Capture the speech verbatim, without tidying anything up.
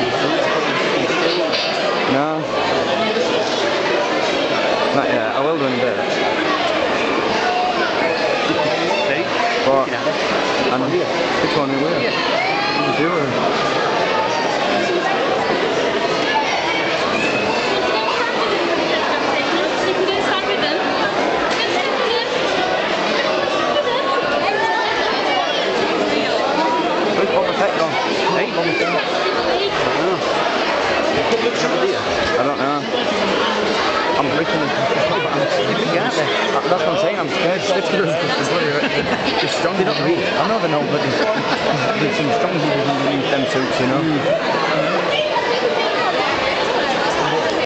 No. Not yet. I will do in a bit. But, and which one are we? The jewelry. Where's Boba Fett gone? Hey, Boba Fett. I don't know. I'm breaking it. Yeah, that's what I'm saying. I'm scared. Stiffers because they're strong. They're not real. I know they're not, but there's, there's some strong people underneath them suits, you know.